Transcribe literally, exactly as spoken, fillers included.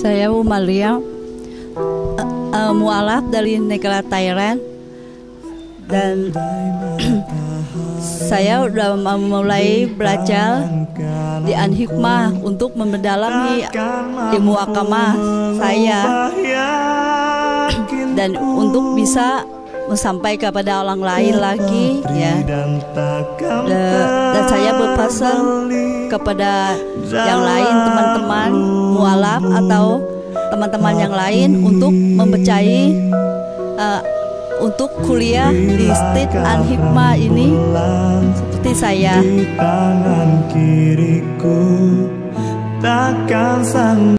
Saya Umalia, uh, uh, mualaf dari negara Thailand, dan saya sudah mulai belajar di An-Hikmah untuk mendalami ilmu agama saya dan untuk bisa sampai kepada orang lain lagi, ya. Dan saya berpesan kepada yang lain, teman-teman mualaf atau teman-teman yang lain, untuk mempercayai uh, untuk kuliah di State An-Hikmah ini seperti saya.